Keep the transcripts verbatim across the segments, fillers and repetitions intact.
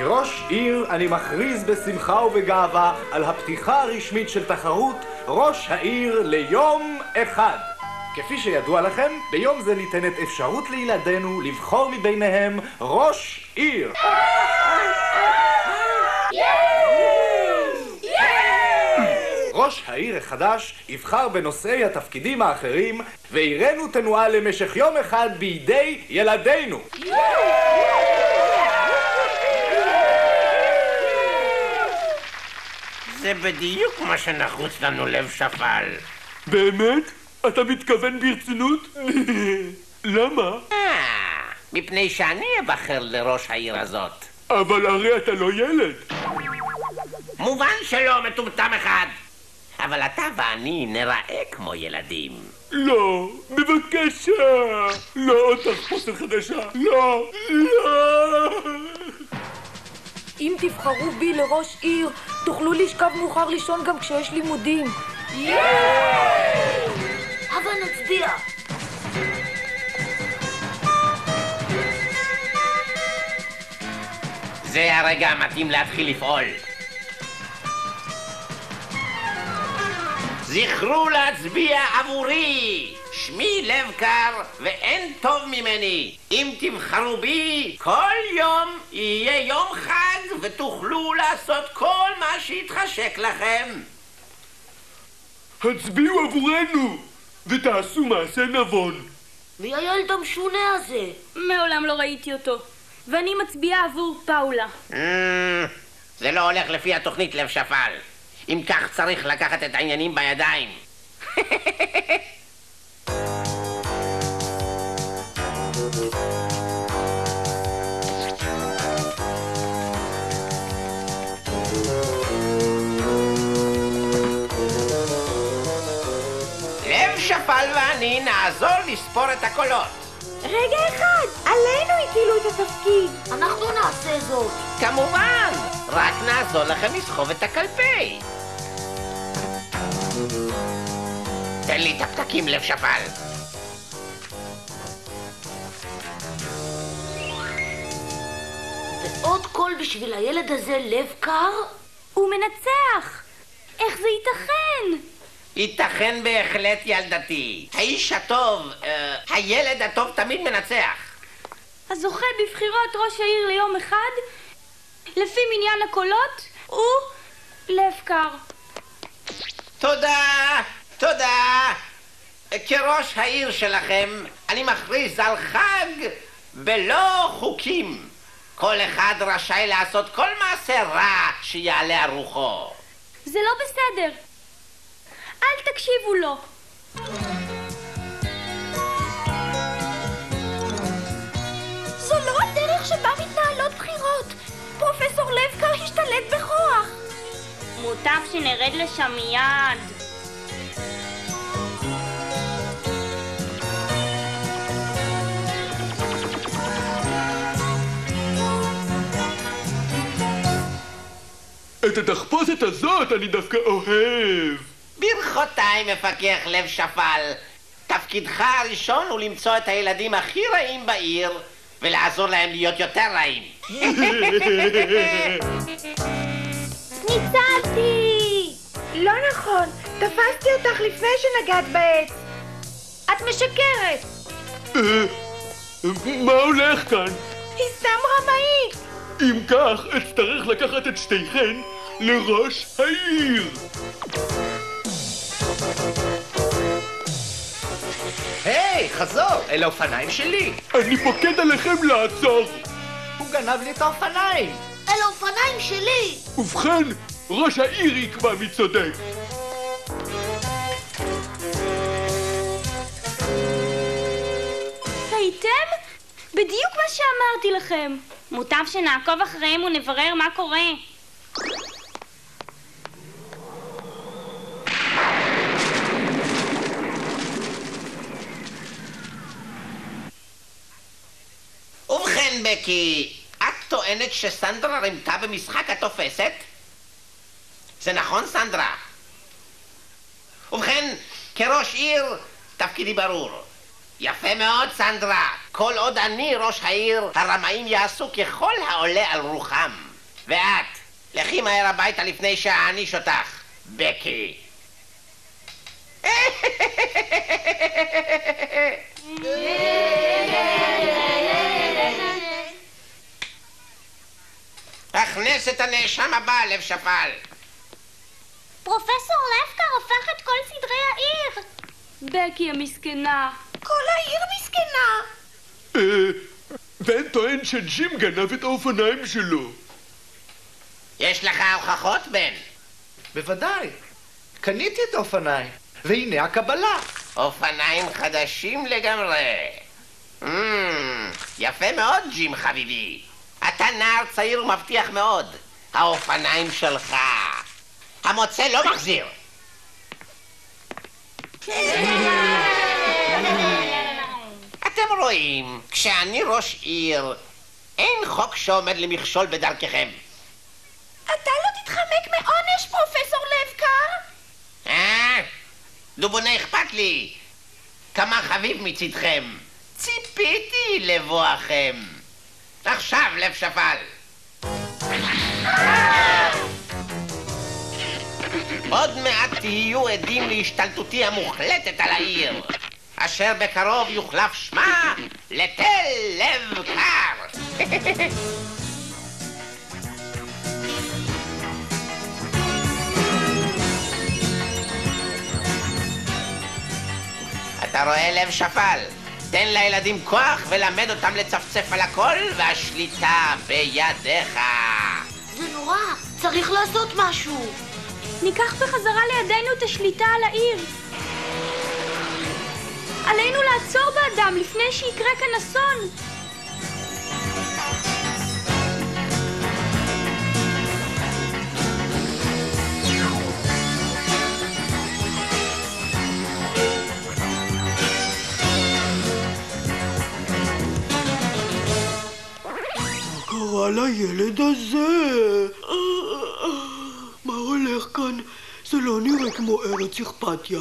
כראש עיר אני מכריז בשמחה ובגאווה על הפתיחה הרשמית של תחרות ראש העיר ליום אחד. כפי שידוע לכם, ביום זה ניתנת אפשרות לילדינו לבחור מביניהם ראש עיר. ראש העיר החדש יבחר בנושאי התפקידים האחרים, ועירנו תנוהל למשך יום אחד בידי ילדינו. זה בדיוק מה שנחוץ לנו, לב שפל. באמת? אתה מתכוון ברצינות? למה? מפני שאני אבחר לראש העיר הזאת. אבל הרי אתה לא ילד. מובן שלא, מטומטם אחד. אבל אתה ואני נראה כמו ילדים. לא, בבקשה. לא עוד תחפושת חדשה. לא, לא. אם תבחרו בי לראש עיר, תוכלו לשכב מאוחר לישון גם כשיש לימודים. אבל נצביע. זה הרגע המתאים להתחיל לפעול. זכרו להצביע עבורי. שמי לב קר ואין טוב ממני. אם תבחרו בי, כל יום יהיה יום חג ותוכלו לעשות כל מה שיתחשק לכם. הצביעו עבורנו ותעשו מעשה נבון. מי הילד המשונה הזה? מעולם לא ראיתי אותו. ואני מצביעה עבור פאולה. זה לא הולך לפי התוכנית, לב שפל. אם כך צריך לקחת את העניינים בידיים. לב שפל ואני נעזור לספור את הקולות. רגע אחד, עלינו הטילו את התפקיד. אנחנו נעשה זאת. כמובן, רק נעזור לכם לסחוב את הקלפי. תן לי את הפתקים, לב שפל. ועוד קול בשביל הילד הזה, לב קר? הוא מנצח. איך זה ייתכן? ייתכן בהחלט, ילדתי. האיש הטוב, אה, הילד הטוב תמיד מנצח. הזוכה בבחירות ראש העיר ליום אחד, לפי מניין הקולות, הוא לב קר. תודה, תודה. כראש העיר שלכם, אני מכריז על חג בלא חוקים. כל אחד רשאי לעשות כל מעשה רע שיעלה על רוחו. זה לא בסדר. אל תקשיבו לו. זו לא הדרך שבה מתנהלות בחירות. פרופסור לב קר השתלט בכוח. מוטב שנרד לשם מיד. את התחפושת הזאת אני דווקא אוהב. ברכותיי, מפקח לב שפל. תפקידך הראשון הוא למצוא את הילדים הכי רעים בעיר ולעזור להם להיות יותר רעים. ניצלתי! לא נכון, תפסתי אותך לפני שנגעת בעץ. את משקרת. מה הולך כאן? היא סתם רמאית. אם כך, אצטרך לקחת את שתיכן לראש העיר. היי, חזור, אלה אופניים שלי. אני פוקד עליכם לעצור. הוא גנב לי את האופניים. אלה אופניים שלי. ובכן, ראש העיר יקבע מי צודק. הייתם? בדיוק מה שאמרתי לכם. מוטב שנעקוב אחריהם ונברר מה קורה. ובכן, בקי, את טוענת שסנדרה רימתה במשחק התופסת? זה נכון, סנדרה? ובכן, כראש עיר, תפקידי ברור. יפה מאוד, סנדרה. כל עוד אני ראש העיר, הרמאים יעשו ככל העולה על רוחם. ואת, לכי מהר הביתה לפני שאעניש אותך, בקי. הכנס את הנאשם הבא, לב שפל. פרופסור לבקר הפך את כל סדרי העיר. בקי המסכנה. כל העיר מסכנה. אה, בן טוען שג'ים גנב את האופניים שלו. יש לך הוכחות, בן? בוודאי. קניתי את האופניים, והנה הקבלה. אופניים חדשים לגמרי. Mm, יפה מאוד, ג'ים חביבי. אתה נער צעיר ומבטיח מאוד. האופניים שלך. המוצא לא מחזיר. אתם רואים, כשאני ראש עיר, אין חוק שעומד למכשול בדרככם. אתה לא תתחמק מעונש, פרופסור לבקר? אה? דובוני אכפת לי. כמה חביב מצדכם. ציפיתי לבואכם. עכשיו, לב שפל. עוד מעט תהיו עדים להשתלטותי המוחלטת על העיר, אשר בקרוב יוחלף שמה לתל לב קר. אתה רואה, לב שפל? תן לילדים כוח ולמד אותם לצפצף על הכל, והשליטה בידיך. זה נורא, צריך לעשות משהו. ניקח בחזרה לידינו את השליטה על העיר. עלינו לעצור באדם לפני שיקרה כאן אסון. קרה לילד הזה? מה הולך כאן? זה לא נראה כמו ארץ אכפתיה.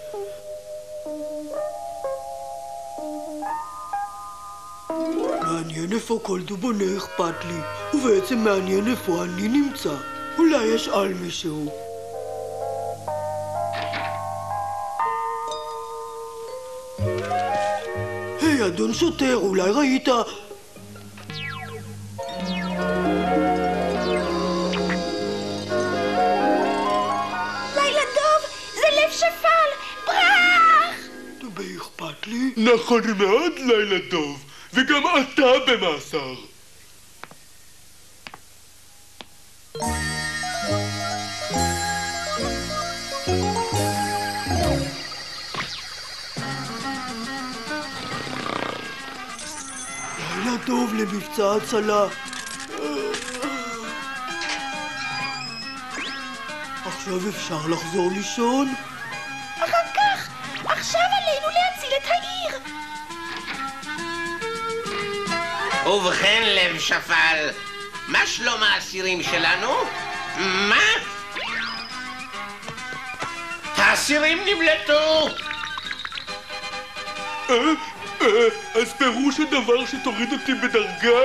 מעניין איפה כל דובוני אכפת לי, ובעצם מעניין איפה אני נמצא. אולי יש על מישהו. היי, אדון שוטר, אולי ראית... אכפת לי? נכון מאוד, לילה טוב, וגם אתה במאסר. לילה טוב למבצע הצלה. עכשיו אפשר לחזור לישון? אחר כך! עכשיו עלינו להציל את העיר! ובכן, לב שפל, מה שלום האסירים שלנו? מה? האסירים נמלטו! אה? אה? אז פירוש הדבר שתוריד אותי בדרגה?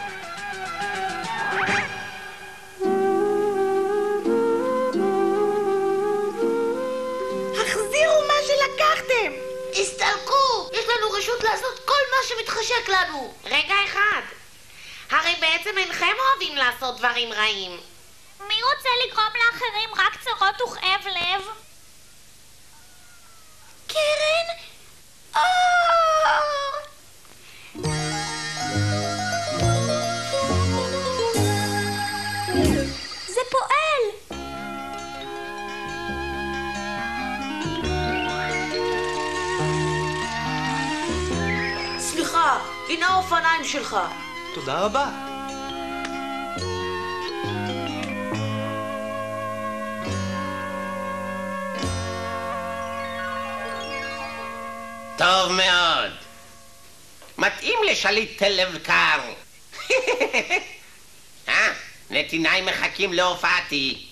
הסתלקו! יש לנו רשות לעשות כל מה שמתחשק לנו. רגע אחד, הרי בעצם אינכם אוהבים לעשות דברים רעים. מי רוצה לגרום לאחרים רק צרות וכאב לב? קרן? זה פועל! סליחה, הנה האופניים שלך. תודה רבה. טוב מאוד. מתאים לשליט תל לב קר. אה? נתיניי מחכים להופעתי.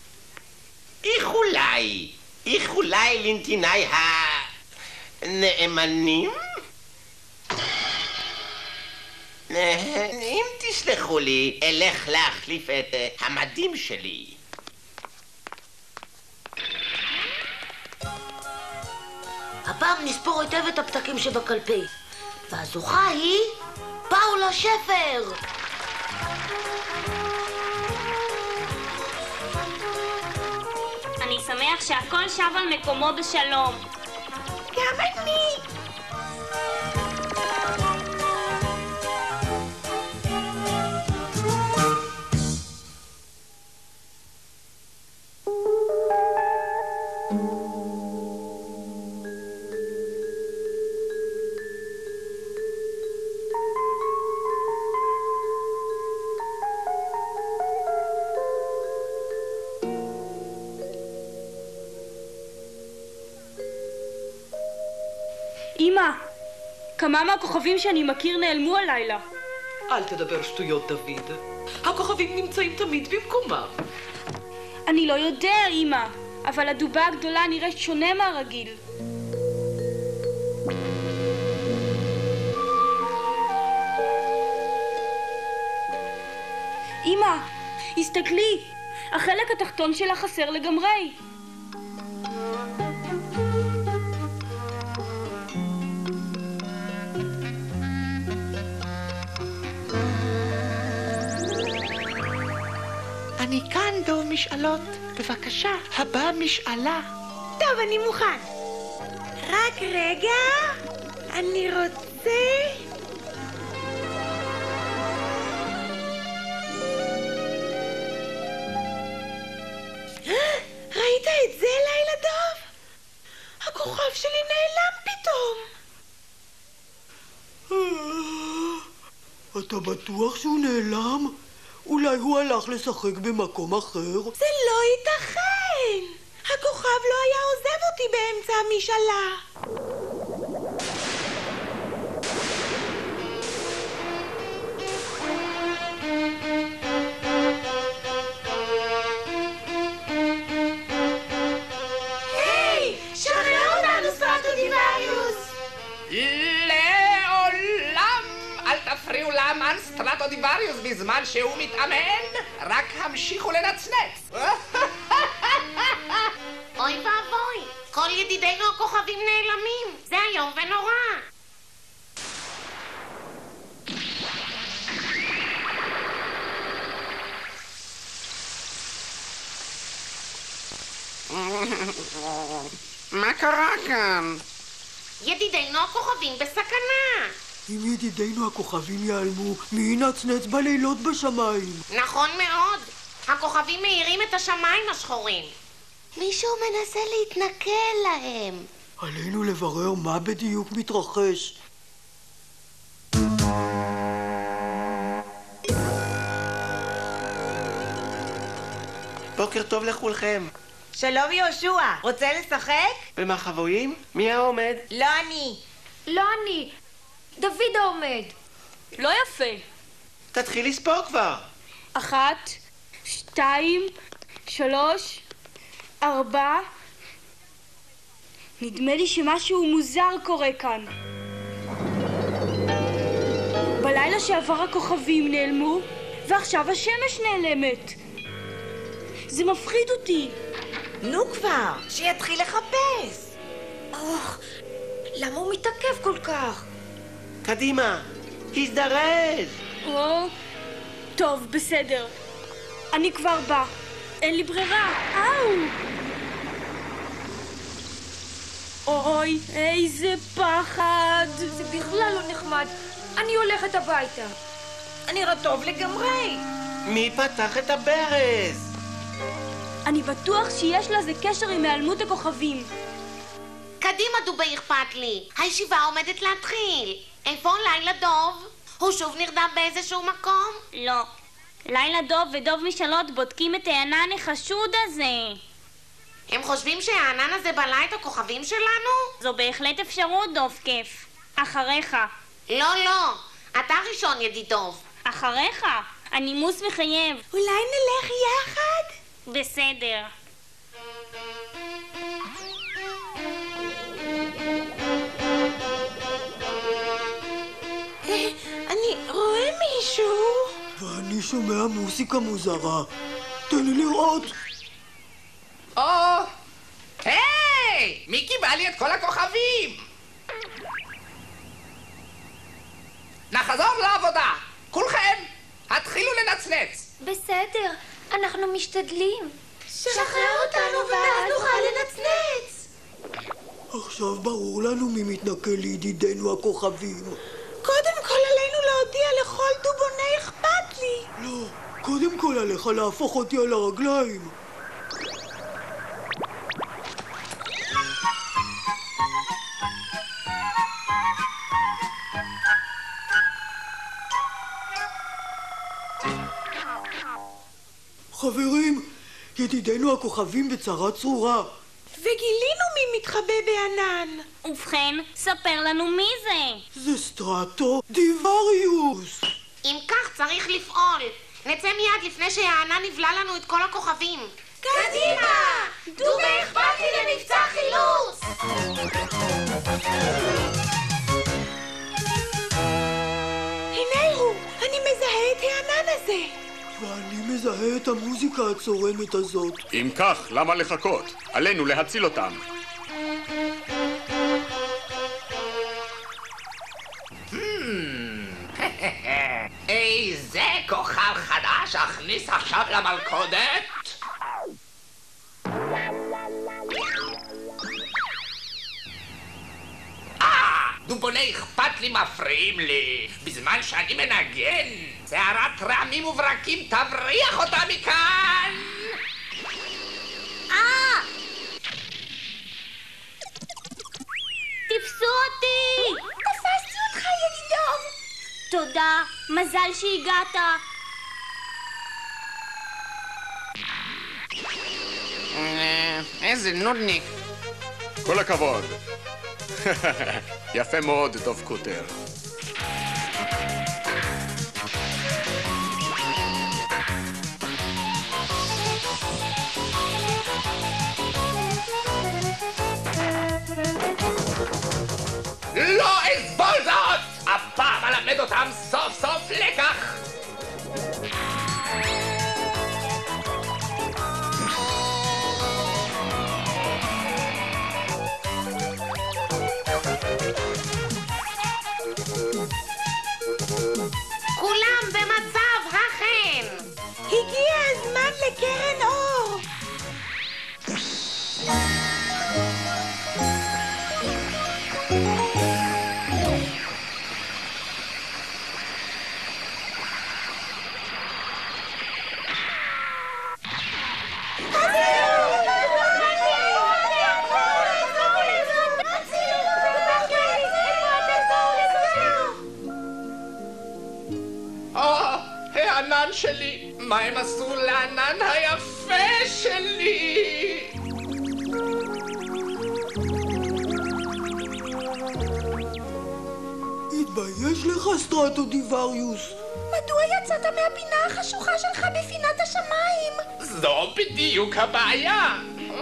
איחולי, איחולי לנתיניי הנאמנים? אם תסלחו לי, אלך להחליף את המדים שלי. הפעם נספור היטב את הפתקים שבקלפי. והזוכה היא פאולה שפר. אני שמח שהכל שב על מקומו בשלום. גם אני. אמא, כמה מהכוכבים שאני מכיר נעלמו הלילה. אל תדבר שטויות, דוד. הכוכבים נמצאים תמיד במקומם. אני לא יודע, אמא, אבל הדובה הגדולה נראית שונה מהרגיל. אמא, הסתכלי, החלק התחתון שלה חסר לגמרי. אני כאן, דוב משאלות. בבקשה, הבא משאלה. טוב, אני מוכן. רק רגע, אני רוצה... ראית את זה, לילה דוב? הכוכב שלי נעלם פתאום. אתה בטוח שהוא נעלם? אולי הוא הלך לשחק במקום אחר? זה לא ייתכן! הכוכב לא היה עוזב אותי באמצע המשאלה. היי! שחרר אותנו, סטרטודיווריוס! לעולם אל תפריעו לאמן סטרטודיווריוס בזמן שהוא מתאמן, רק המשיכו לנצנץ. אוי ואבוי, כל ידידינו הכוכבים נעלמים. זה איום ונורא. מה קרה כאן? ידידינו הכוכבים בסכנה. אם ידידינו הכוכבים ייעלמו, מי ינצנץ בלילות בשמיים? נכון מאוד. הכוכבים מאירים את השמיים השחורים. מישהו מנסה להתנכל להם. עלינו לברר מה בדיוק מתרחש. בוקר טוב לכולכם. שלום יהושע, רוצה לשחק? במה חבויים? מי העומד? לא אני. לא אני, דוד העומד. לא יפה. תתחיל לספור כבר. אחת, שתיים, שלוש, ארבע. נדמה לי שמשהו מוזר קורה כאן. בלילה שעבר הכוכבים נעלמו, ועכשיו השמש נעלמת. זה מפחיד אותי. נו כבר, שיתחיל לחפש. אוח, למה הוא מתעכב כל כך? קדימה, הזדרז. או, טוב, בסדר. אני כבר בא. אין לי ברירה. אאו! אוי, איזה פחד. זה בכלל לא נחמד. אני הולכת הביתה. אני רטוב לגמרי. מי פתח את הברז? אני בטוח שיש לזה קשר עם היעלמות הכוכבים. קדימה דובי, אכפת לי. הישיבה עומדת להתחיל. איפה לילה דוב? הוא שוב נרדם באיזשהו מקום? לא. לילה דוב ודוב משאלות בודקים את הענן החשוד הזה. הם חושבים שהענן הזה בלע את הכוכבים שלנו? זו בהחלט אפשרות, דוב כיף. אחריך. לא, לא. אתה ראשון, ידיד דוב. אחריך. הנימוס מחייב. אולי נלך יחד? בסדר. אני רואה משהו? ואני שומע מוזיקה מוזרה. תן לי לראות. או, היי! מי קיבל לי את כל הכוכבים? נחזור לעבודה. כולכם, התחילו לנצנץ. בסדר, אנחנו משתדלים. שחרר אותנו ואז נוכל לנצנץ. עכשיו ברור לנו מי מתנכל לידידינו הכוכבים. קודם כל עלינו להודיע לכל דובוני אכפת לי. לא, קודם כל עליך להפוך אותי על הרגליים. חברים, ידידינו הכוכבים בצרה צרורה. וגילינו מי מתחבא בענן. ובכן, ספר לנו מי זה. זה סטרטו דיווריוס. אם כך צריך לפעול. נצא מיד לפני שהענן נבלע לנו את כל הכוכבים. קדימה! דובי אכפת לי למבצע חילוץ! הנה הוא, אני מזהה את הענן הזה. ואני מזהה את המוזיקה הצורמת הזאת. אם כך, למה לחכות? עלינו להציל אותם. איזה כוכב חדש אכניס עכשיו למלכודת? אה, דובוני אכפת לי מפריעים לי בזמן שאני מנגן. שערת רעמים וברקים תבריח אותה מכאן. אה! תפסו אותי! תפסתי אותך ידידוב! תודה, מזל שהגעת. איזה נודניק. כל הכבוד. יפה מאוד, דוב קוטר. לא אסבול זאת! הפעם אלמד אותם סוף סוף לקח! כולם במצב החן! הגיע הזמן לקרן אור! הענן שלי! מה הם עשו לענן היפה שלי? התבייש לך, סטרטו דיווריוס. מדוע יצאת מהפינה החשוכה שלך בפינת השמיים? זו בדיוק הבעיה.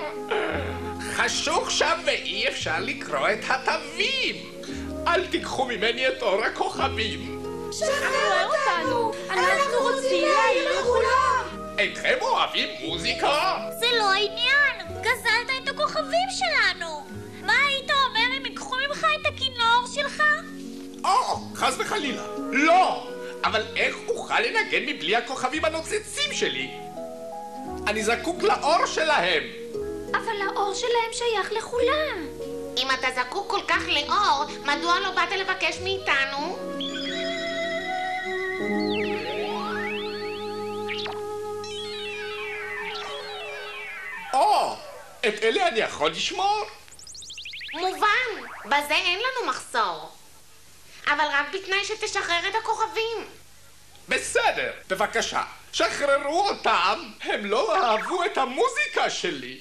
חשוך שם ואי אפשר לקרוא את התווים. אל תיקחו ממני את אור הכוכבים. שחרר אותנו! אנחנו רוצים להעיר לכולם! אינכם אוהבים מוזיקה? זה לא העניין! גזלת את הכוכבים שלנו! מה היית אומר אם ייקחו ממך את הכינור שלך? או, חס וחלילה. לא! אבל איך אוכל לנגן מבלי הכוכבים הנוצצים שלי? אני זקוק לאור שלהם. אבל האור שלהם שייך לכולם. אם אתה זקוק כל כך לאור, מדוע לא באת לבקש מאיתנו? או, את אלה אני יכול לשמור? מובן, בזה אין לנו מחסור. אבל רק בתנאי שתשחרר את הכוכבים. בסדר, בבקשה, שחררו אותם. הם לא אהבו את המוזיקה שלי.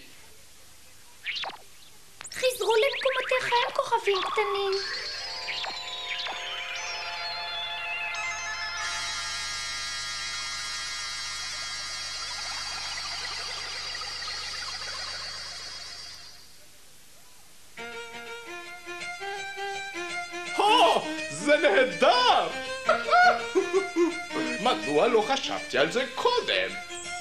חזרו למקומותיכם, כוכבים קטנים. הו, זה נהדר! מדוע לא חשבתי על זה קודם?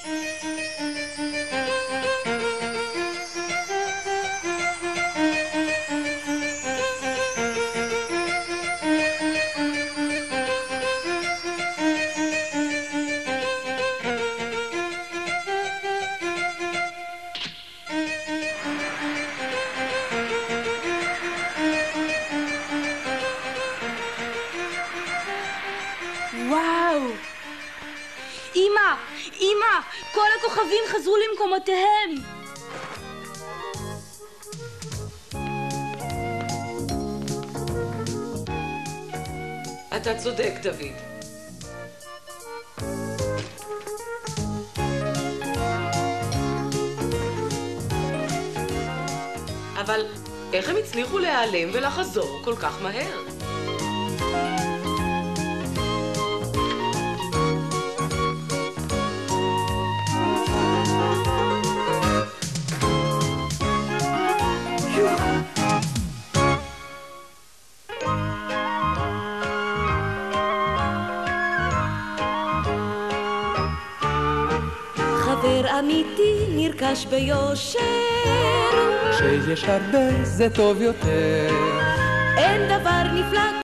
וואו! אמא! אמא! כל הכוכבים חזרו למקומותיהם! אתה צודק, דוד. אבל איך הם הצליחו להיעלם ולחזור כל כך מהר? חבר אמיתי נרכש ביושר, כשיש הרבה זה טוב יותר. אין דבר נפלא